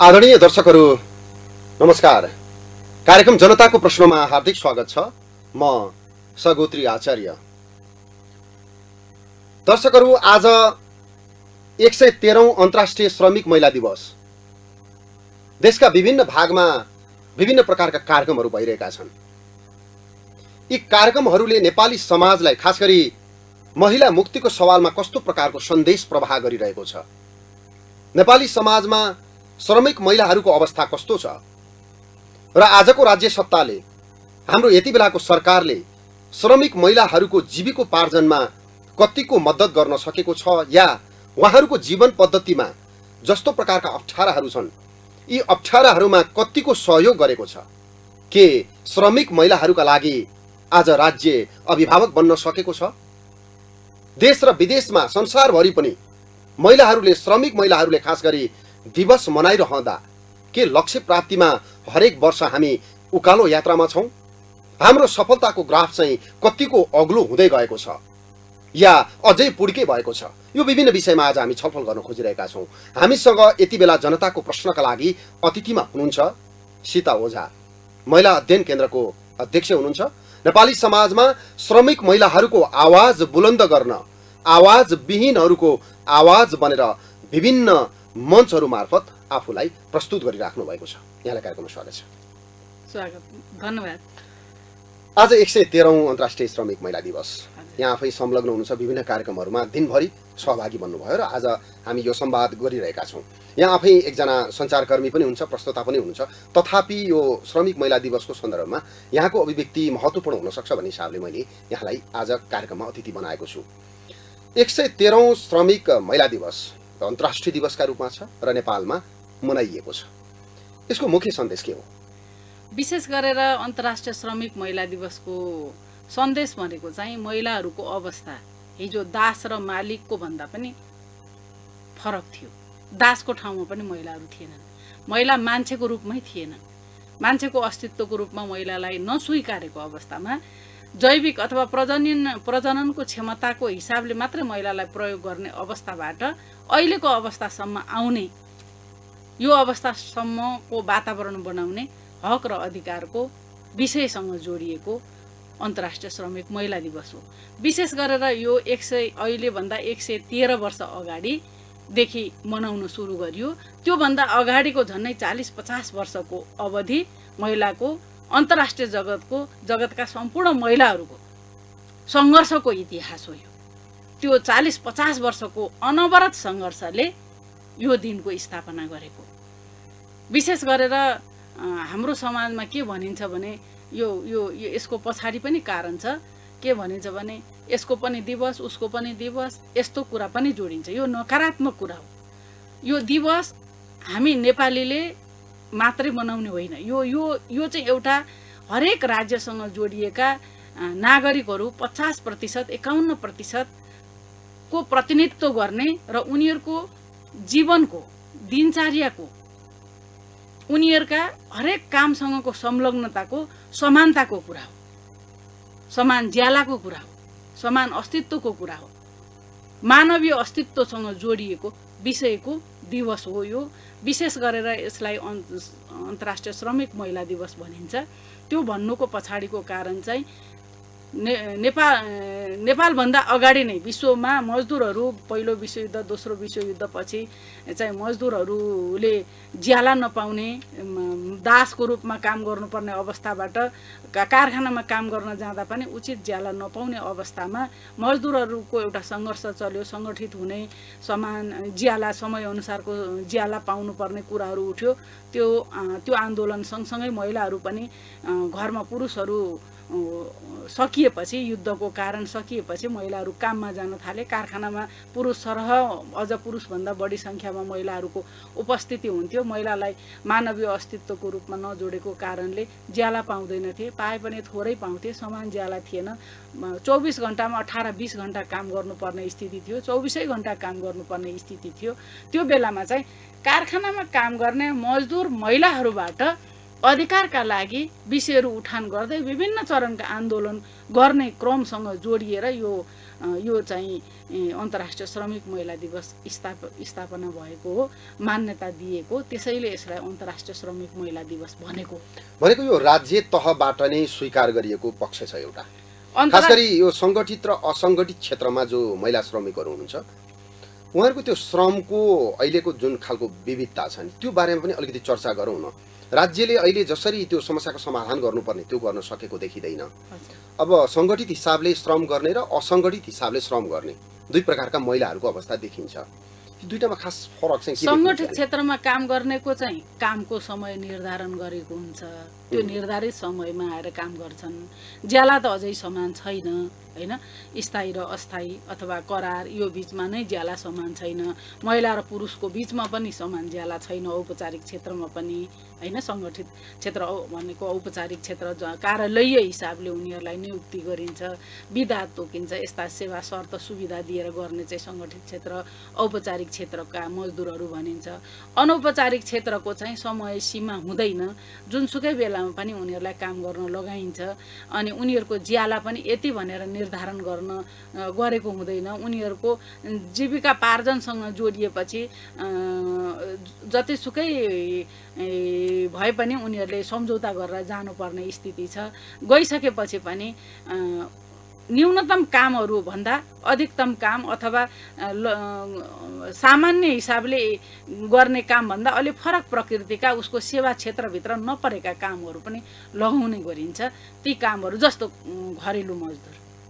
आदरणीय दर्शकहरू नमस्कार। कार्यक्रम जनताको प्रश्नमा हार्दिक स्वागत छ। म सगोत्री आचार्य। दर्शकहरू, आज 113औं अन्तर्राष्ट्रिय श्रमिक महिला दिवस। देशका विभिन्न भागमा विभिन्न प्रकारका कार्यक्रमहरू भइरहेका छन्। यी कार्यक्रमहरूले नेपाली समाजलाई, खास गरी महिला मुक्तिको सवालमा कस्तो प्रकारको सन्देश प्रवाह गरिरहेको छ, नेपाली समाजमा श्रमिक महिलाहरूको अवस्था कस्तो छ र आजको राज्य सत्ताले, हाम्रो यति बेलाको सरकारले श्रमिक महिलाहरूको जीविकोपार्जनमा कतिको मद्दत गर्न सकेको छ या उहाँहरूको जीवन पद्धतिमा जस्तो प्रकारका अप्ठ्याराहरू छन्, यी अप्ठ्याराहरूमा कतिको सहयोग गरेको छ। के श्रमिक महिलाहरूका लागि आज राज्य अभिभावक बन्न सकेको छ? देश र विदेशमा, संसारभरि पनि महिलाहरूले, श्रमिक महिलाहरूले खास गरी दिवस मनाइरहँदा के लक्ष्य प्राप्तिमा हरेक वर्ष हामी उकालो यात्रामा छौँ? हाम्रो सफलताको ग्राफ चाहिँ कतिको अग्लो हुँदै गएको छ या अझै पुड्के भएको छ? यो विभिन्न विषयमा आज हामी छलफल गर्न खोजिरहेका छौँ। हामीसँग यति बेला जनताको प्रश्नका लागि अतिथिमा हुनुहुन्छ सीता ओझा, महिला अध्ययन केन्द्रको अध्यक्ष हुनुहुन्छ। नेपाली समाजमा श्रमिक महिलाहरूको आवाज बुलन्द गर्न, आवाज विहीनहरूको आवाज बनेर विभिन्न मञ्चहरू मार्फत आफूलाई प्रस्तुत गरिराख्नु भएको छ। यहाँलाई कार्यक्रममा स्वागत छ। स्वागत, धन्यवाद। आज 113औं अन्तर्राष्ट्रिय श्रमिक महिला दिवस। यहाँ आफै संलग्न हुनुहुन्छ, विभिन्न कार्यक्रमहरूमा दिनभरि सहभागी बन्नुभयो र आज हामी यो संवाद गरिरहेका छौँ। यहाँ आफै एकजना सञ्चारकर्मी पनि हुनुहुन्छ, प्रस्तोता पनि हुनुहुन्छ। तथापि यो श्रमिक महिला दिवसको सन्दर्भमा यहाँको अभिव्यक्ति महत्त्वपूर्ण हुनसक्छ भन्ने हिसाबले मैले यहाँलाई आज कार्यक्रममा अतिथि बनाएको छु। 113औं श्रमिक महिला दिवस अन्तर्राष्ट्रिय दिवसका रूपमा छ र नेपालमा मनाइएको छ। यसको मुख्य सन्देश के हो? विशेष गरेर अन्तर्राष्ट्रिय श्रमिक महिला दिवसको सन्देश भनेको चाहिँ महिलाहरूको अवस्था हिजो दास र मालिकको भन्दा पनि फरक थियो। दासको ठाउँमा पनि महिलाहरू थिएनन्, महिला मान्छेको रूपमै थिएनन्। मान्छेको अस्तित्वको रूपमा महिलालाई नस्वीकारेको अवस्थामा जैविक अथवा प्रजननको क्षमताको हिसाबले मात्रै महिलालाई प्रयोग गर्ने अवस्थाबाट अहिलेको अवस्थासम्म आउने, यो अवस्थासम्मको वातावरण बनाउने हक र अधिकारको विषयसँग जोडिएको अन्तर्राष्ट्रिय श्रमिक महिला दिवस हो। विशेष गरेर यो अहिलेभन्दा 113 वर्ष अगाडिदेखि मनाउन सुरु गरियो। त्योभन्दा अगाडिको झन्डै 40-50 वर्षको अवधि महिलाको अन्तर्राष्ट्रिय जगतका सम्पूर्ण महिलाहरूको सङ्घर्षको इतिहास हो यो। त्यो 40-50 वर्षको अनवरत सङ्घर्षले यो दिनको स्थापना गरेको। विशेष गरेर हाम्रो समाजमा के भनिन्छ भने यसको पछाडि पनि कारण छ। के भनिन्छ भने यसको पनि दिवस, उसको पनि दिवस, यस्तो कुरा पनि जोडिन्छ। यो नकारात्मक कुरा हो। यो दिवस हामी नेपालीले मात्रै मनाउने होइन। यो चाहिँ एउटा हरेक राज्यसँग जोडिएका नागरिकहरू 50%, 51% को प्रतिनिधित्व गर्ने र उनीहरूको जीवनको, दिनचर्याको, उनीहरूका हरेक कामसँगको संलग्नताको समानताको कुरा हो, समान ज्यालाको कुरा हो, समान अस्तित्वको कुरा हो, मानवीय अस्तित्वसँग जोडिएको विषयको दिवस हो यो। विशेष गरेर यसलाई अन्तर्राष्ट्रिय श्रमिक महिला दिवस भनिन्छ। त्यो भन्नुको पछाडिको कारण चाहिँ नेपालभन्दा अगाडि नै विश्वमा मजदुरहरू, पहिलो विश्वयुद्ध, दोस्रो विश्वयुद्धपछि चाहिँ मजदुरहरूले ज्याला नपाउने, दासको रूपमा काम गर्नुपर्ने अवस्थाबाट कारखानामा काम गर्न जाँदा पनि उचित ज्याला नपाउने अवस्थामा मजदुरहरूको एउटा सङ्घर्ष चल्यो। सङ्गठित हुने, समान ज्याला, समयअनुसारको ज्याला पाउनुपर्ने कुराहरू उठ्यो। त्यो आन्दोलन सँगसँगै महिलाहरू पनि घरमा, पुरुषहरू सकिएपछि, युद्धको कारण सकिएपछि महिलाहरू काममा जान थाले। कारखानामा पुरुष सरह अझ पुरुषभन्दा बढी सङ्ख्यामा महिलाहरूको उपस्थिति हुन्थ्यो। महिलालाई मानवीय अस्तित्वको रूपमा नजोडेको कारणले ज्याला पाउँदैनथे, पाए पनि थोरै पाउँथे, समान ज्याला थिएन। 24 घन्टामा 18-20 घन्टा काम गर्नुपर्ने स्थिति थियो, 24 घन्टा काम गर्नुपर्ने स्थिति थियो। त्यो बेलामा चाहिँ कारखानामा काम गर्ने मजदुर महिलाहरूबाट अधिकारका लागि विषयहरू उठान गर्दै विभिन्न चरणका आन्दोलन गर्ने क्रमसँग जोडिएर यो यो चाहिँ अन्तर्राष्ट्रिय श्रमिक महिला दिवस स्थापना भएको हो, मान्यता दिएको, त्यसैले यसलाई अन्तर्राष्ट्रिय श्रमिक महिला दिवस भनेको यो राज्य तहबाट नै स्वीकार गरिएको पक्ष छ एउटा। खास गरी यो सङ्गठित र असङ्गठित क्षेत्रमा जो महिला श्रमिकहरू हुनुहुन्छ उहाँहरूको त्यो श्रमको अहिलेको जुन खालको विविधता छ नि त्यो बारेमा पनि अलिकति चर्चा गरौँ न। राज्यले अहिले जसरी त्यो समस्याको समाधान गर्नुपर्ने त्यो गर्न सकेको देखिँदैन। अब सङ्गठित हिसाबले श्रम गर्ने र असङ्गठित हिसाबले श्रम गर्ने दुई प्रकारका महिलाहरूको अवस्था देखिन्छ। यो दुईटामा खास फरक चाहिँ के देखिन्छ? सङ्गठित क्षेत्रमा काम गर्नेको चाहिँ कामको समय निर्धारण गरेको हुन्छ, त्यो निर्धारित समयमा आएर काम गर्छन्। ज्याला त अझै समान छैन हैन, स्थायी र अस्थायी अथवा करार यो बीचमा नै ज्याला समान छैन। महिला र पुरुषको बीचमा पनि समान ज्याला छैन औपचारिक क्षेत्रमा पनि हैन। सङ्गठित क्षेत्र भनेको औपचारिक क्षेत्र कार्यालयीय हिसाबले उनीहरूलाई नियुक्ति गरिन्छ, बिदा तोकिन्छ, यस्ता सेवा शर्त सुविधा दिएर गर्ने चाहिँ सङ्गठित क्षेत्र औपचारिक क्षेत्रका मजदुरहरू भनिन्छ। अनौपचारिक क्षेत्रको चाहिँ समय सीमा हुँदैन, जुनसुकै बेलामा पनि उनीहरूलाई काम गर्न लगाइन्छ अनि उनीहरूको ज्याला पनि यति भनेर निर्धारण गरेको हुँदैन। उनीहरूको जीविकापार्जनसँग जोडिएपछि जतिसुकै भए पनि उनीहरूले सम्झौता गरेर जानुपर्ने स्थिति छ। गइसकेपछि पनि न्यूनतम कामहरू भन्दा अधिकतम काम अथवा सामान्य हिसाबले गर्ने काम भन्दा अलि फरक प्रकृतिका उसको सेवा क्षेत्रभित्र नपरेका कामहरू पनि लगाउने गरिन्छ। ती कामहरू जस्तो घरेलु मजदुर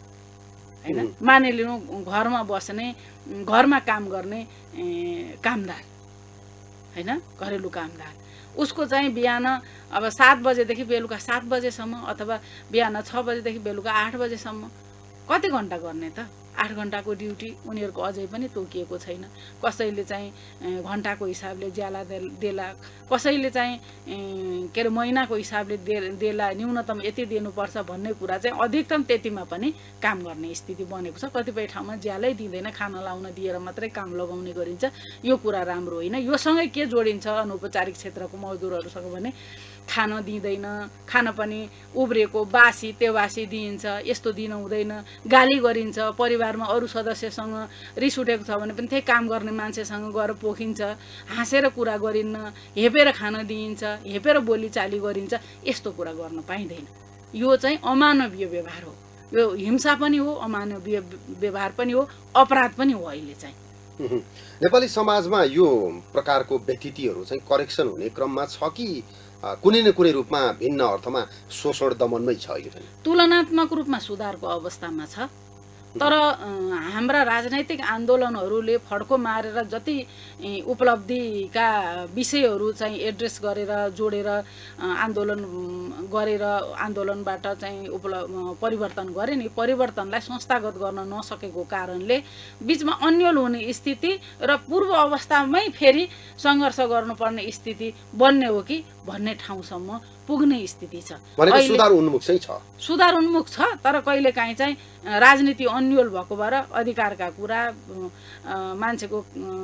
हैन, मानिलिनु घरमा बस्ने घरमा काम गर्ने कामदार हैन, घरेलु कामदार, उसको चाहिँ बिहान अब 7 बजेदेखि बेलुका 7 बजेसम्म अथवा बिहान 6 बजेदेखि बेलुका 8 बजेसम्म कति घन्टा गर्ने त? 8 घन्टाको ड्युटी उनीहरूको अझै पनि तोकिएको छैन। कसैले चाहिँ घन्टाको हिसाबले ज्याला देला, कसैले चाहिँ के अरे महिनाको हिसाबले देला, न्यूनतम यति दिनुपर्छ भन्ने कुरा चाहिँ अधिकतम त्यतिमा पनि काम गर्ने स्थिति बनेको छ। कतिपय ठाउँमा ज्यालै दिँदैन, खाना लाउन दिएर मात्रै काम लगाउने गरिन्छ। यो कुरा राम्रो होइन। योसँगै के जोडिन्छ अनौपचारिक क्षेत्रको मजदुरहरूसँग भने खान दिँदैन, खान पनि उब्रेको बासी तेवासी दिइन्छ, यस्तो दिन हुँदैन, गाली गरिन्छ। परिवारमा अरू सदस्यसँग रिस उठेको छ भने पनि त्यही काम गर्ने मान्छेसँग गएर पोखिन्छ, हाँसेर कुरा गरिन्न, हेपेर खान दिइन्छ, हेपेर बोलीचाली गरिन्छ। यस्तो कुरा गर्न पाइँदैन। यो चाहिँ अमानवीय व्यवहार हो, यो हिंसा पनि हो, अमानवीय व्यवहार पनि हो, अपराध पनि हो। अहिले चाहिँ नेपाली समाजमा यो प्रकारको व्यतिथिहरू चाहिँ करेक्सन हुने क्रममा छ कि कुनै न कुनै रूपमा भिन्न अर्थमा शोषण दमनमै छ? अहिले पनि तुलनात्मक रूपमा सुधारको अवस्थामा छ, तर हाम्रा राजनैतिक आन्दोलनहरूले फड्को मारेर जति उपलब्धिका विषयहरू चाहिँ एड्रेस गरेर जोडेर आन्दोलन गरेर आन्दोलनबाट चाहिँ परिवर्तन गरे नि, परिवर्तनलाई संस्थागत गर्न नसकेको कारणले बिचमा अन्यल हुने स्थिति र पूर्व अवस्थामै फेरि सङ्घर्ष गर्नुपर्ने स्थिति बन्ने हो कि भन्ने ठाउँसम्म पुग्ने स्थिति छ। सुधार उन्मुख चाहिँ छ, सुधार उन्मुख छ, तर कहिलेकाहीँ चाहिँ राजनीति अन्यल भएको भएर अधिकारका कुरा, मान्छेको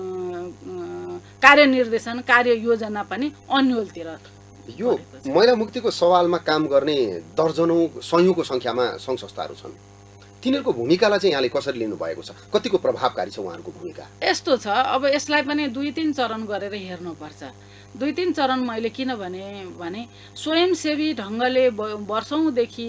कार्यनिर्देशन कार्ययोजना पनि अन्यलतिर। यो महिला मुक्तिको सवालमा काम गर्ने दर्जनौं सयौंको संख्यामा सङ्घ संस्थाहरू छन्। तिनीहरूको भूमिकालाई चाहिँ यहाँले कसरी लिनुभएको छ? कतिको प्रभावकारी छ उहाँहरूको भूमिका? यस्तो छ, अब यसलाई पनि 2-3 चरण गरेर हेर्नुपर्छ। 2-3 चरण मैले किन भने स्वयंसेवी ढङ्गले वर्षौँदेखि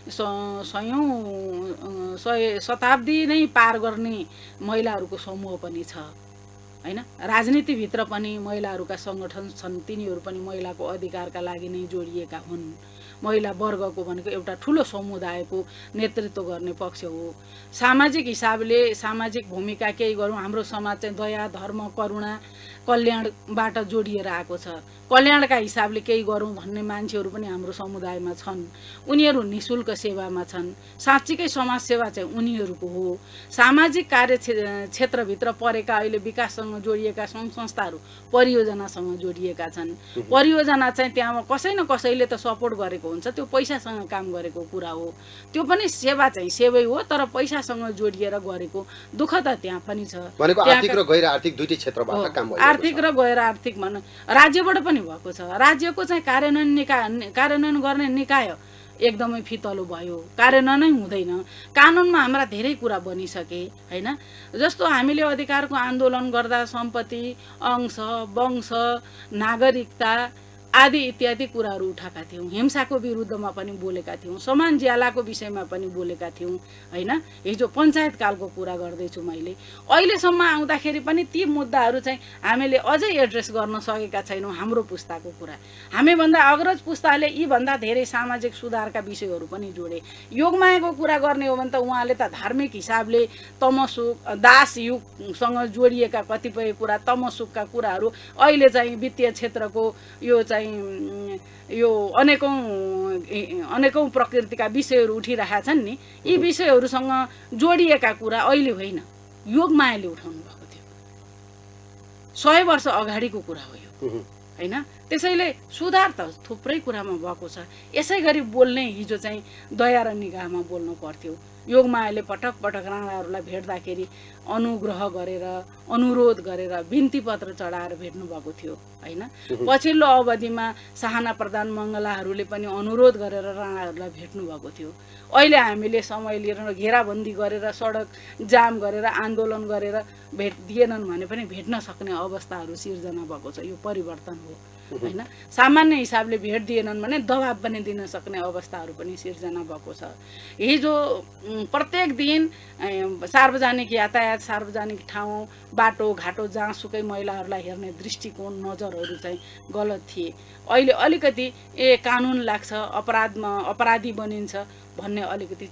शताब्दी नै पार गर्ने महिलाहरूको समूह पनि छ हैन। राजनीतिभित्र पनि महिलाहरूका सङ्गठन छन्, तिनीहरू पनि महिलाको अधिकारका लागि नै जोडिएका हुन्। महिला वर्गको भनेको एउटा ठुलो समुदायको नेतृत्व गर्ने पक्ष हो। सामाजिक हिसाबले सामाजिक भूमिका केही गरौँ, हाम्रो समाज चाहिँ दया धर्म करुणा कल्याणबाट जोडिएर आएको छ। कल्याणका हिसाबले केही गरौँ भन्ने मान्छेहरू पनि हाम्रो समुदायमा छन्। उनीहरू निशुल्क सेवामा छन्। साँच्चीकै समाजसेवा चाहिँ उनीहरूको हो। सामाजिक कार्य क्षेत्रभित्र परेका अहिले विकाससँग जोडिएका सङ्घ संस्थाहरू परियोजनासँग जोडिएका छन्। परियोजना चाहिँ त्यहाँ कसै न कसैले त सपोर्ट गरेको हुन्छ, त्यो पैसासँग काम गरेको कुरा हो। त्यो पनि सेवा चाहिँ सेवै हो, तर पैसासँग जोडिएर गरेको दुःख त त्यहाँ पनि छ। भनेको आर्थिक र गैर आर्थिक दुईटै क्षेत्रबाट काम भएको छ। आर्थिक र गैर आर्थिक भन्न राज्यबाट पनि भएको छ। राज्यको चाहिँ कार्यान्वयन गर्ने निकाय एकदमै फितलो भयो, कार्यान्वयनै हुँदैन। कानुनमा हाम्रा धेरै कुरा बनिसके हैन। जस्तो हामीले अधिकारको आन्दोलन गर्दा सम्पत्ति, अंश, वंश, नागरिकता आदि इत्यादि कुराहरू उठाएका थियौँ। हिंसाको विरुद्धमा पनि बोलेका थियौँ, समान ज्यालाको विषयमा पनि बोलेका थियौँ हैन। हिजो पञ्चायतकालको कुरा गर्दैछु मैले। अहिलेसम्म आउँदाखेरि पनि ती मुद्दाहरू चाहिँ हामीले अझै एड्रेस गर्न सकेका छैनौँ। हाम्रो पुस्ताको कुरा, हामीभन्दा अग्रज पुस्ताले यीभन्दा धेरै सामाजिक सुधारका विषयहरू पनि जोडे। योगमायाको कुरा गर्ने हो भने त उहाँले त धार्मिक हिसाबले तमसुक, दास युगसँग जोडिएका कतिपय कुरा, तमसुकका कुराहरू अहिले चाहिँ वित्तीय क्षेत्रको यो चाहिँ यो अनेकौं प्रकृतिका विषयहरू उठिरहेका छन् नि, यी विषयहरूसँग जोडिएका कुरा अहिले होइन, योगमायाले उठाउनु भएको थियो। 100 वर्ष अगाडिको कुरा हो यो हैन। त्यसैले सुधार त थुप्रै कुरामा भएको छ। यसै गरी बोल्ने हिजो चाहिँ दया र निगाहमा बोल्नु पर्थ्यो। योगमायाले पटक पटक राणाहरूलाई भेट्दाखेरि अनुग्रह गरेर, अनुरोध गरेर, बिन्ती पत्र चढाएर भेट्नु भएको थियो हैन। पछिल्लो अवधिमा साहना प्रधान मङ्गलाहरूले पनि अनुरोध गरेर राणाहरूलाई भेट्नु भएको थियो। अहिले हामीले समय लिएर घेराबन्दी गरेर, सडक जाम गरेर, आन्दोलन गरेर भेट दिएनन् भने पनि भेट्न सक्ने अवस्थाहरू सिर्जना भएको छ। यो परिवर्तन हो हैन। सामान्य हिसाबले भेट दिएनन् भने दबाब पनि दिन सक्ने अवस्थाहरू पनि सिर्जना भएको छ। हिजो प्रत्येक दिन सार्वजनिक यातायात, सार्वजनिक ठाउँ, बाटो घाटो जहाँसुकै महिलाहरूलाई हेर्ने दृष्टिकोण, नजरहरू चाहिँ गलत थिए। अहिले अलिकति कानुन लाग्छ, अपराधी बनिन्छ भन्ने अलिकति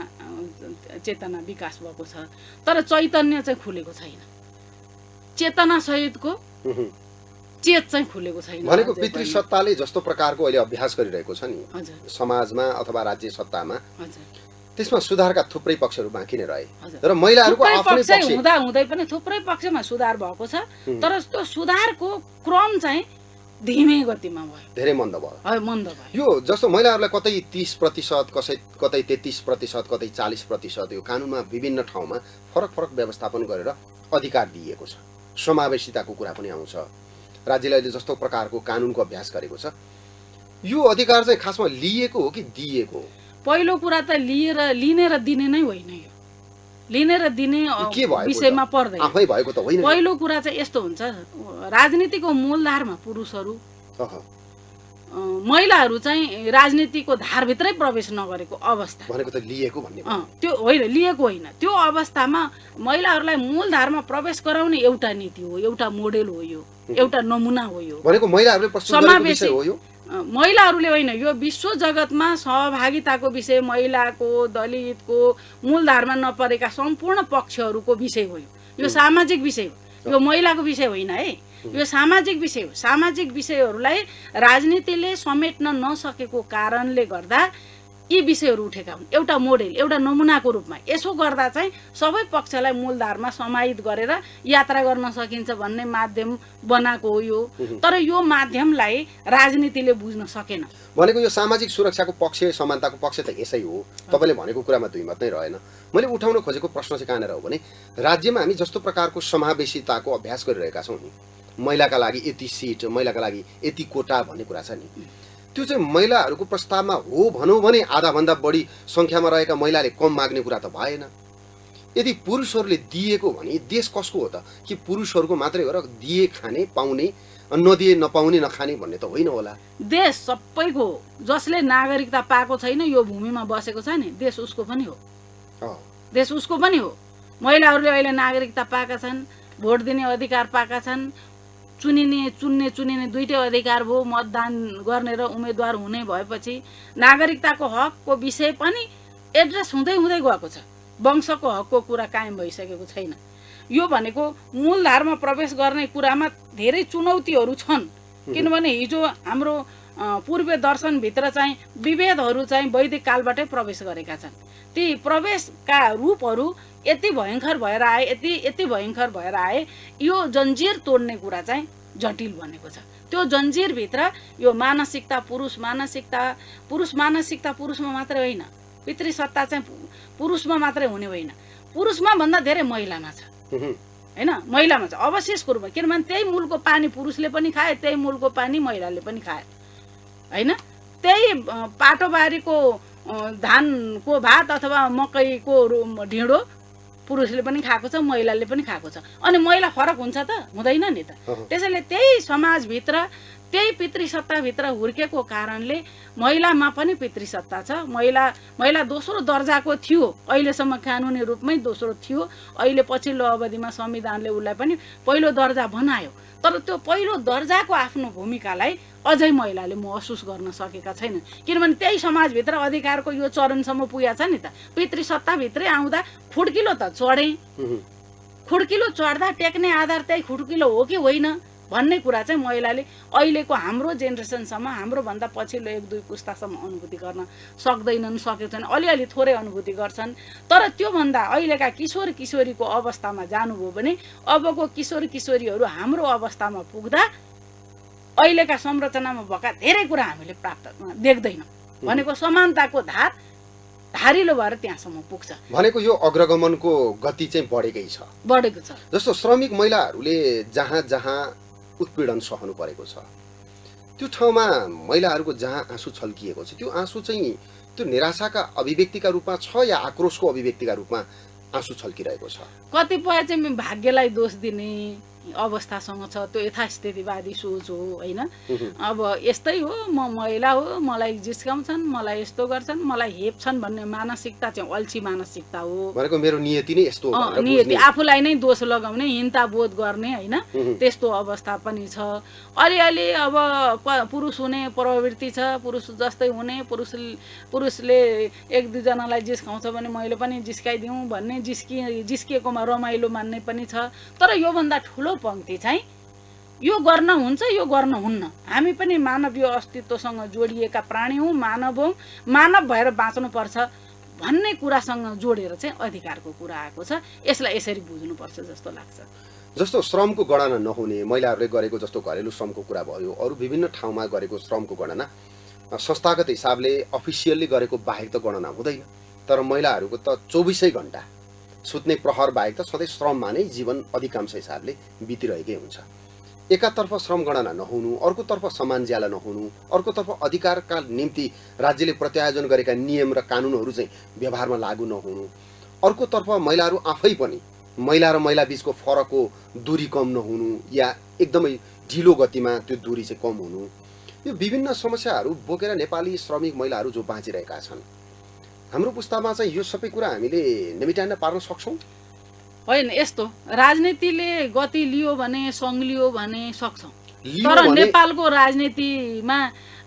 चेतना विकास भएको छ। तर चैतन्य चाहिँ खुलेको छैन। चेतना सहितको चेत चाहिँ खुलेको छैन। भनेको पितृ सत्ताले जस्तो प्रकारको अहिले अभ्यास गरिरहेको छ नि समाजमा अथवा राज्य सत्तामा, त्यसमा सुधारका थुप्रै पक्षहरू बाँकी नै रहे। तर महिलाहरूको आफ्नै पक्ष हुँदै पनि थुप्रै पक्षमा सुधार भएको छ। तर त्यो सुधारको क्रम चाहिँ धीमे गतिमा भयो, धेरै मन्द भयो। यो जस्तो महिलाहरूलाई कतै 30%, कतै 33%, कतै 40%, यो कानुनमा विभिन्न ठाउँमा फरक फरक व्यवस्थापन गरेर अधिकार दिइएको छ। समावेशिताको कुरा पनि आउँछ। राज्यले अहिले जस्तो प्रकारको कानुनको अभ्यास गरेको छ, यो अधिकार चाहिँ खासमा लिएको हो कि दिएको हो? पहिलो कुरा त लिने र दिने नै होइन। यो लिने र दिने विषयमा पर्दैन, आफै भएको त होइन। पहिलो कुरा चाहिँ यस्तो हुन्छ, राजनीतिको मूलधारमा पुरुषहरू, महिलाहरू चाहिँ राजनीतिको धारभित्रै प्रवेश नगरेको अवस्था भनेको त लिएको भन्ने त्यो होइन। लिएको होइन, त्यो अवस्थामा महिलाहरूलाई मूलधारमा प्रवेश गराउने एउटा नीति हो, एउटा मोडेल हो, यो एउटा नमुना हो। यो भनेको महिलाहरूले प्रस्तुत गरेको विषय हो। यो महिलाहरूले होइन, यो विश्व जगतमा सहभागिताको विषय, महिलाको, दलितको मूलधारमा नपरेका सम्पूर्ण पक्षहरूको विषय हो। यो सामाजिक विषय हो, यो महिलाको विषय होइन है। यो सामाजिक विषय हो। सामाजिक विषयहरूलाई राजनीतिले समेट्न नसकेको कारणले गर्दा यी विषयहरू उठेका हुन्, एउटा मोडेल, एउटा नमुनाको रूपमा। यसो गर्दा चाहिँ सबै पक्षलाई मूलधारमा समाहित गरेर यात्रा गर्न सकिन्छ भन्ने माध्यम बनाएको हो यो। तर यो माध्यमलाई राजनीतिले बुझ्न सकेन। भनेको यो सामाजिक सुरक्षाको पक्ष, समानताको पक्ष त यसै हो। तपाईँले भनेको कुरामा दुईमत नै रहेन। मैले उठाउन खोजेको प्रश्न चाहिँ कहाँनिर हो भने, राज्यमा हामी जस्तो प्रकारको समावेशिताको अभ्यास गरिरहेका छौँ नि, महिलाका लागि यति सिट, महिलाका लागि यति कोटा भन्ने कुरा छ नि, त्यो चाहिँ महिलाहरूको प्रस्तावमा हो भनौँ भने आधाभन्दा बढी सङ्ख्यामा रहेका महिलाले कम माग्ने कुरा त भएन। यदि पुरुषहरूले दिएको भने देश कसको हो त? कि पुरुषहरूको मात्रै हो र दिए खाने पाउने, नदिए नपाउने नखाने भन्ने त होइन होला। देश सबैको, जसले नागरिकता पाएको छैन, यो भूमिमा बसेको छ नि, देश उसको पनि हो। देश उसको पनि हो। महिलाहरूले अहिले नागरिकता पाएका छन्, भोट दिने अधिकार पाएका छन्, चुन्ने दुईटै अधिकार भयो। मतदान गर्ने र उम्मेदवार हुने भएपछि नागरिकताको हकको विषय पनि एड्रेस हुँदै गएको छ। वंशको हकको कुरा कायम भइसकेको छैन। यो भनेको मूलधारमा प्रवेश गर्ने कुरामा धेरै चुनौतीहरू छन्। किनभने हिजो हाम्रो पूर्वीय दर्शनभित्र चाहिँ विभेदहरू चाहिँ वैदिक कालबाटै प्रवेश गरेका छन्। ती प्रवेशका रूपहरू यति भयङ्कर भएर आए, यति भयङ्कर भएर आए, यो जन्जिर तोड्ने कुरा चाहिँ जटिल बनेको छ। त्यो जन्जिरभित्र यो मानसिकता, पुरुष मानसिकता पुरुषमा मात्रै होइन, पितृसत्ता चाहिँ पुरुषमा मात्रै हुने होइन, पुरुषमा भन्दा धेरै महिलामा छ हैन। महिलामा छ अवशेषको रूपमा। किनभने त्यही मूलको पानी पुरुषले पनि खाए, त्यही मूलको पानी महिलाले पनि खाए हैन। त्यही पाटोबारीको धानको भात अथवा मकैको ढिँडो पुरुषले पनि खाएको छ, महिलाले पनि खाएको छ। अनि महिला फरक हुन्छ त? हुँदैन नि त। त्यसैले त्यही समाजभित्र त्यही पितृसत्ताभित्र हुर्केको कारणले महिलामा पनि पितृसत्ता छ। महिला दोस्रो दर्जाको थियो, अहिलेसम्म कानुनी रूपमै दोस्रो थियो। अहिले पछिल्लो अवधिमा संविधानले उसलाई पनि पहिलो दर्जा बनायो। तर त्यो पहिलो दर्जाको आफ्नो भूमिकालाई अझै महिलाले महसुस गर्न सकेका छैनन्, किनभने त्यही समाजभित्र अधिकारको यो चरणसम्म पुगेको छ नि त। पितृसत्ताभित्रै आउँदा खुड्किलो त चढे, खुड्किलो चढ्दा टेक्ने आधार त्यही खुड्किलो हो कि होइन भन्ने कुरा चाहिँ महिलाले अहिलेको हाम्रो जेनेरेसनसम्म, हाम्रोभन्दा पछिल्लो 1-2 पुस्तासम्म अनुभूति गर्न सक्दैनन्, सकेको छैन। अलिअलि थोरै अनुभूति गर्छन्। तर त्योभन्दा अहिलेका किशोर किशोरीको अवस्थामा जानुभयो भने अबको किशोर किशोरीहरू हाम्रो अवस्थामा पुग्दा अहिलेका संरचनामा भएका धेरै कुरा हामीले प्राप्त देख्दैनौँ। भनेको समानताको धारिलो भएर त्यहाँसम्म पुग्छ। भनेको यो अग्रगमनको गति चाहिँ बढेकै छ, बढेको छ। जस्तो श्रमिक महिलाहरूले जहाँ जहाँ उत्पीडन सहनु परेको छ, त्यो ठाउँमा महिलाहरूको जहाँ आँसु छल्किएको छ, त्यो आँसु चाहिँ त्यो निराशाका अभिव्यक्तिका रूपमा छ या आक्रोशको अभिव्यक्तिका रूपमा आँसु छल्किरहेको छ? कतिपय चाहिँ भाग्यलाई दोष दिने अवस्थासँग छ। त्यो यथास्थितिवादी सोच हो होइन। अब यस्तै हो, म महिला हो, मलाई जिस्काउँछन्, मलाई यस्तो गर्छन्, मलाई हेप्छन् भन्ने मानसिकता चाहिँ अल्छी मानसिकता हो। भनेको मेरो नियति नै यस्तो हो, नियति आफूलाई नै दोष लगाउने, हिंता बोध गर्ने होइन, त्यस्तो अवस्था पनि छ। अलिअलि अब पुरुष हुने प्रवृत्ति छ, पुरुष जस्तै हुने, पुरुषले 1-2 जनालाई जिस्काउँछ भने मैले पनि जिस्काइदिउँ भन्ने, जिस्किएकोमा रमाइलो मान्ने पनि छ। तर योभन्दा ठुलो पंक्ति चाहिँ यो गर्न हुन्छ, यो गर्न हुन्न। हामी पनि मानवीय अस्तित्वसँग जोडिएका प्राणी हौँ, मानव हौँ, मानव भएर बाँच्नुपर्छ भन्ने कुरासँग जोडेर चाहिँ अधिकारको कुरा आएको छ। यसलाई यसरी बुझ्नुपर्छ जस्तो लाग्छ। जस्तो श्रमको गणना नहुने, महिलाहरूले गरेको जस्तो घरेलु श्रमको कुरा भयो, अरू विभिन्न ठाउँमा गरेको श्रमको गणना संस्थागत हिसाबले अफिसियल्ली गरेको बाहेक त गणना हुँदैन। तर महिलाहरूको त 24 घण्टा सुत्ने प्रहर बाहेक त सधैँ श्रममा नै जीवन अधिकांश हिसाबले बितिरहेकै हुन्छ। एकातर्फ श्रम गणना नहुनु, अर्कोतर्फ समान ज्याला नहुनु, अर्कोतर्फ अधिकारका निम्ति राज्यले प्रत्यायोजन गरेका नियम र कानुनहरू चाहिँ व्यवहारमा लागू नहुनु, अर्कोतर्फ महिलाहरू आफै पनि महिला र महिला बीचको फरकको दूरी कम नहुनु या एकदमै ढिलो गतिमा त्यो दूरी चाहिँ कम हुनु, यो विभिन्न समस्याहरू बोकेर नेपाली श्रमिक महिलाहरू जो बाँचिरहेका छन्, हाम्रो पुस्तामा चाहिँ यो सबै कुरा हामीले निमिटान्न पार्न सक्छौँ? होइन, यस्तो राजनीतिले गति लियो भने, सङ्लियो भने सक्छौँ। तर नेपालको राजनीतिमा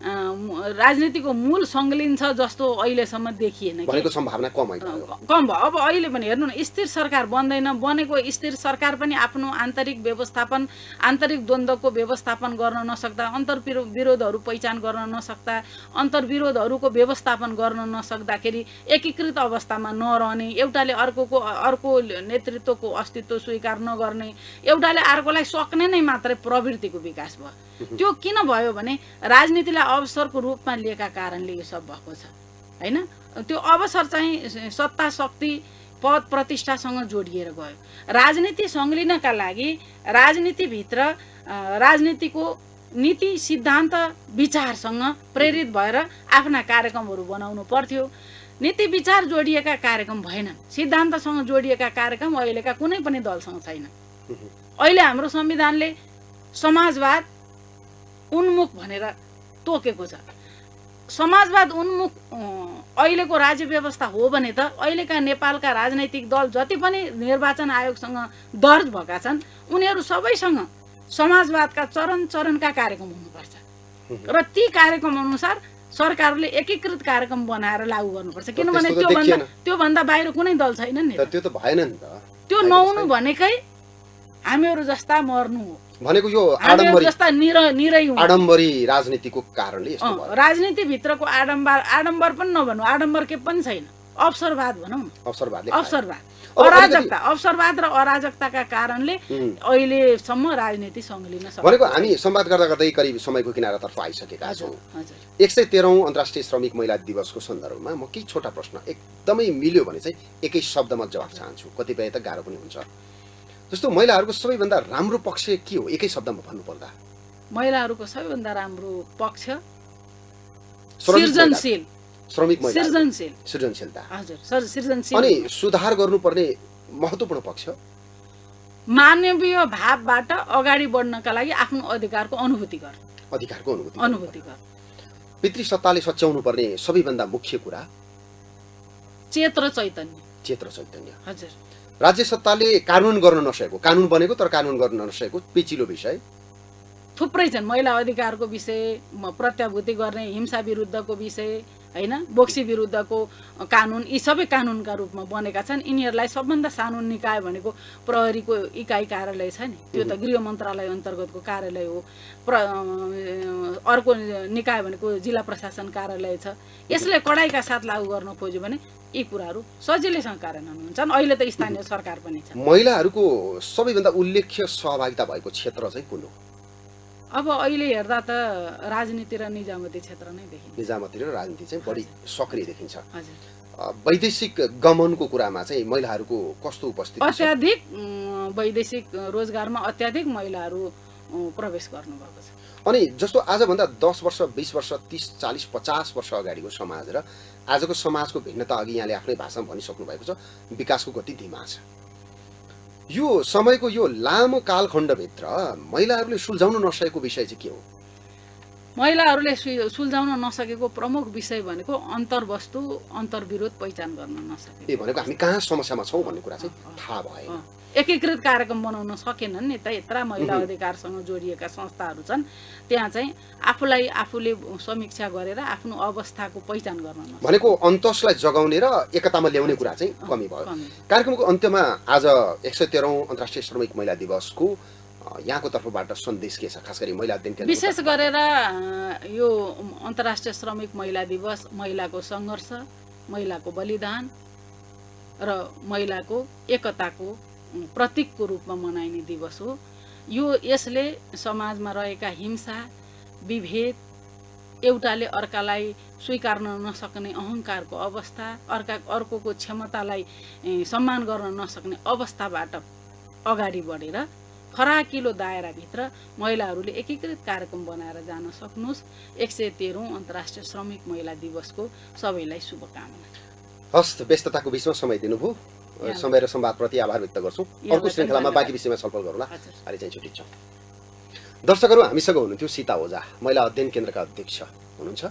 राजनीतिको मूल सङ्लिन्छ जस्तो अहिलेसम्म देखिएन। भनेको सम्भावना कम भयो। अब अहिले पनि हेर्नु न, स्थिर सरकार बन्दैन। बनेको स्थिर सरकार पनि आफ्नो आन्तरिक व्यवस्थापन, आन्तरिक द्वन्द्वको व्यवस्थापन गर्न नसक्दा, अन्तर्विरोधहरू पहिचान गर्न नसक्दा, अन्तर्विरोधहरूको व्यवस्थापन गर्न नसक्दाखेरि एकीकृत अवस्थामा नरहने, एउटाले अर्को नेतृत्वको अस्तित्व स्वीकार नगर्ने, एउटाले अर्कोलाई सक्ने नै मात्रै प्रवृत्तिको विकास भयो। त्यो किन भयो भने राजनीतिलाई अवसरको रूपमा लिएका कारणले यो सब भएको छ हैन। त्यो अवसर चाहिँ सत्ता, शक्ति, पद, प्रतिष्ठासँग जोडिएर गयो। राजनीति सङ्लिनका लागि राजनीतिभित्र राजनीतिको नीति, सिद्धान्त, विचारसँग प्रेरित भएर आफ्ना कार्यक्रमहरू बनाउनु पर्थ्यो। नीति विचार जोडिएका कार्यक्रम भएनन्, सिद्धान्तसँग जोडिएका कार्यक्रम अहिलेका कुनै पनि दलसँग छैन। अहिले हाम्रो संविधानले समाजवाद उन्मुख भनेर तोकेको छ। समाजवाद उन्मुख अहिलेको राज्य व्यवस्था हो भने त अहिलेका नेपालका राजनैतिक दल जति पनि निर्वाचन आयोगसँग दर्ज भएका छन्, उनीहरू सबैसँग समाजवादका चरणका कार्यक्रम हुनुपर्छ र ती कार्यक्रम अनुसार सरकारले एकीकृत कार्यक्रम बनाएर लागू गर्नुपर्छ। किनभने त्योभन्दा बाहिर कुनै दल छैन नि। त्यो त भएन नि त। त्यो नहुनु भनेकै हामीहरू जस्ता मर्नु हो। भनेको यो आडम्बरी राजनीतिको कारणले यस्तो भयो। राजनीतिभित्रको आडम्बर पनि नभनौँ, आडम्बर के पनि छैन, अवसरवाद भनौँ न। अवसरवाद र अराजकताका कारणले अहिलेसम्म राजनीति सङ्लिन सक्छ। भनेको हामी संवाद गर्दा गर्दै करिब समयको किनारातर्फ आइसकेका छौँ। 113औं अन्तर्राष्ट्रिय श्रमिक महिला दिवसको सन्दर्भमा म केही छोटा प्रश्न एकदमै मिल्यो भने चाहिँ एकै शब्दमा जवाफ चाहन्छु, कतिपय त गाह्रो पनि हुन्छ। जस्तो महिलाहरूको सबैभन्दा राम्रो पक्ष के हो एकै शब्दमा भन्नुपर्दा? महिलाहरूको सबैभन्दा राम्रो पक्ष सृजनशील श्रमिक महिला सृजनशील सृजनशीलता हजुर सर सृजनशील अनि सुधार गर्नुपर्ने महत्त्वपूर्ण पक्ष मानवीय भावबाट अगाडि बढ्नका लागि आफ्नो अधिकारको अनुभूति गर अनुभूति गर पितृ सत्ताले सच्याउनु पर्ने सबैभन्दा मुख्य कुरा चेत र चैतन्य हजुर राज्य सत्ताले कानुन गर्न नसकेको कानुन बनेको तर कानुन गर्न नसकेको पेचिलो विषय थुप्रै छन् महिला अधिकारको विषय प्रत्याभूति गर्ने हिंसा विरुद्धको विषय हैन बोक्सी विरुद्धको कानुन यी सबै कानुनका रूपमा बनेका छन् यिनीहरूलाई सबभन्दा सानो निकाय भनेको प्रहरीको इकाइ कार्यालय छ नि त्यो त गृह मन्त्रालय अन्तर्गतको कार्यालय हो अर्को निकाय भनेको जिल्ला प्रशासन कार्यालय छ यसले कडाइका साथ लागू गर्न खोज्यो भने यी कुराहरू सजिलैसँग कार्यान्वयन हुन्छन् अहिले त स्थानीय सरकार पनि छ महिलाहरूको सबैभन्दा उल्लेख्य सहभागिता भएको क्षेत्र चाहिँ कुन हो अब अहिले हेर्दा त राजनीति र निजामती क्षेत्र नै देखिन्छ निजामती र राजनीति चाहिँ बढी सक्रिय देखिन्छ वैदेशिक गमनको कुरामा चाहिँ महिलाहरूको कस्तो उपस्थिति छ अत्याधिक वैदेशिक रोजगारमा अत्याधिक महिलाहरू प्रवेश गर्नुभएको छ अनि जस्तो आजभन्दा 10 वर्ष 20 वर्ष 30 40 50 वर्ष अगाडिको समाज र आजको समाजको भिन्नता अघि यहाँले आफ्नै भाषामा भनिसक्नु भएको छ विकासको गति धीमा छ यो समयको यो लामो कालखण्डभित्र महिलाहरूले सुल्झाउन नसकेको विषय चाहिँ के हो महिलाहरूले सुल्झाउन नसकेको प्रमुख विषय भनेको अन्तर्वस्तु अन्तर्विरोध पहिचान गर्न नसकेको ए भनेको हामी कहाँ समस्यामा छौं भन्ने कुरा चाहिँ थाहा भएन एकीकृत कार्यक्रम बनाउन सकेनन् नि त यत्रा महिला अधिकारसँग जोडिएका संस्थाहरू छन् त्यहाँ चाहिँ आफूलाई आफूले समीक्षा गरेर आफ्नो अवस्थाको पहिचान गर्न नसके भनेको अन्तसलाई जगाउने र एकतामा ल्याउने कुरा चाहिँ कमी भयो कार्यक्रमको अन्त्यमा आज 113औं अन्तर्राष्ट्रिय श्रमिक महिला दिवसको यहाँको तर्फबाट सन्देश के छ खास गरी महिला दिन केन्द्र विशेष गरेर यो अन्तर्राष्ट्रिय श्रमिक महिला दिवस महिलाको संघर्ष महिलाको बलिदान र महिलाको एकताको प्रतीकको रूपमा मनाइने दिवस हो यो यसले समाजमा रहेका हिंसा विभेद एउटाले अर्कालाई स्वीकार्न नसक्ने अहंकारको अवस्था अर्कोको क्षमतालाई सम्मान गर्न नसक्ने अवस्थाबाट अगाडि बढेर फराकिलो दायराभित्र महिलाहरूले एकीकृत कार्यक्रम बनाएर जान सक्नुस् 113औं अन्तर्राष्ट्रिय श्रमिक महिला दिवसको सबैलाई शुभकामना हस्त व्यस्तताको बीचमा समय दिनुभयो समय र संवादप्रति आभार व्यक्त गर्छौं अर्को श्रृंखलामा बाँकी विषयमा छलफल गरौँला अहिले चाहिँ छुट्टिन्छौं दर्शकहरू हामीसँग हुनुहुन्थ्यो सीता ओझा महिला अध्ययन केन्द्रका अध्यक्ष हुनुहुन्छ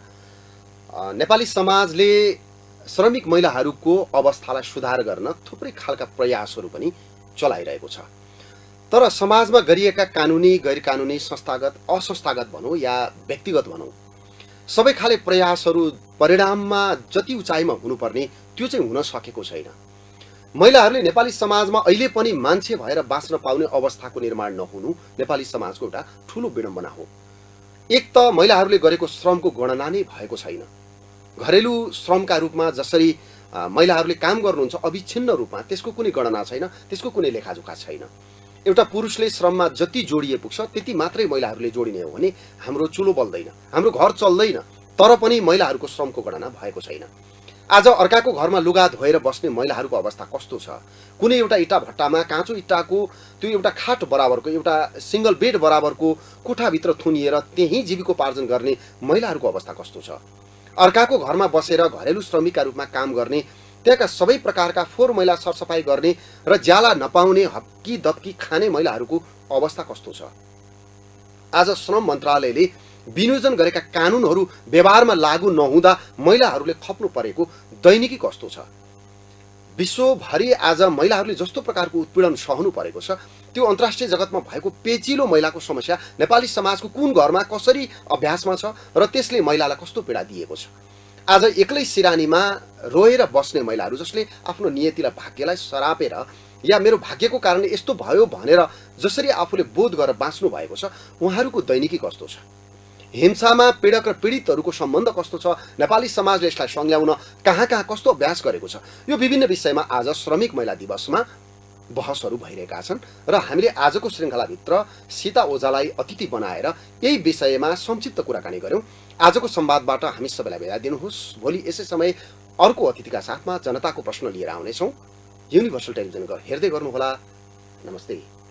नेपाली समाजले श्रमिक महिलाहरूको अवस्थालाई सुधार गर्न थुप्रै खालका प्रयासहरू पनि चलाइरहेको छ तर समाजमा गरिएका कानुनी गैर कानुनी संस्थागत असंस्थागत भनौं या व्यक्तिगत भनौं सबै खाले प्रयासहरू परिणाममा जति उचाइमा हुनुपर्ने त्यो चाहिँ हुन सकेको छैन महिलाहरूले नेपाली समाजमा अहिले पनि मान्छे भएर बाँच्न पाउने अवस्थाको निर्माण नहुनु नेपाली समाजको एउटा ठूलो विडम्बना हो एक त महिलाहरूले गरेको श्रमको गणना नै भएको छैन घरेलु श्रमका रूपमा जसरी महिलाहरूले काम गर्नुहुन्छ अविच्छिन्न रूपमा त्यसको कुनै गणना छैन त्यसको कुनै लेखाजोखा छैन एउटा पुरुषले श्रममा जति जोडिए पुग्छ त्यति मात्रै महिलाहरूले जोडिने हो भने हाम्रो चुलो बल्दैन हाम्रो घर चल्दैन तर पनि महिलाहरूको श्रमको गणना भएको छैन आज अर्काको घरमा लुगा धोएर बस्ने महिलाहरूको अवस्था कस्तो छ कुनै एउटा इटा भट्टामा काँचो इटाको त्यो एउटा खाट बराबरको एउटा सिंगल बेड बराबरको कोठाभित्र थुनिएर त्यही जीविकोपार्जन गर्ने महिलाहरूको अवस्था कस्तो छ अर्काको घरमा बसेर घरेलु श्रमिकका रूपमा काम गर्ने त्यहाँका सबै प्रकारका फोहोर मैला सरसफाई गर्ने र ज्याला नपाउने हप्की दप्की खाने महिलाहरूको अवस्था कस्तो छ आज श्रम मन्त्रालयले विनियोजन गरेका कानुनहरू व्यवहारमा लागू नहुँदा महिलाहरूले खप्नु परेको दैनिकी कस्तो छ विश्वभरि आज महिलाहरूले जस्तो प्रकारको उत्पीडन सहनु परेको छ त्यो अन्तर्राष्ट्रिय जगतमा भएको पेचिलो महिलाको समस्या नेपाली समाजको कुन घरमा कसरी अभ्यासमा छ र त्यसले महिलालाई कस्तो पीडा दिएको छ आज एक्लै सिरानीमा रोएर बस्ने महिलाहरू जसले आफ्नो नियतिलाई भाग्यलाई सरापेर या मेरो भाग्यको कारणले यस्तो भयो भनेर जसरी आफूले बोध गरेर बाँच्नु भएको छ उहाँहरूको दैनिकी कस्तो छ हिंसामा पीडक र पीडितहरूको सम्बन्ध कस्तो छ नेपाली समाजले यसलाई संज्ञाउन कहाँ कहाँ कस्तो अभ्यास गरेको छ यो विभिन्न विषयमा आज श्रमिक महिला दिवसमा बहसहरू भइरहेका छन् र हामीले आजको श्रृंखलाभित्र सीता ओझालाई अतिथि बनाएर यही विषयमा संक्षिप्त कुराकानी गर्यौं आजको संवादबाट हामी सबैलाई बिदा दिनुहोस् भोलि यसै समय अर्को अतिथिका साथमा जनताको प्रश्न लिएर आउनेछौं युनिभर्सल टेलिभिजन हेर्दै गर्नुहोला नमस्ते।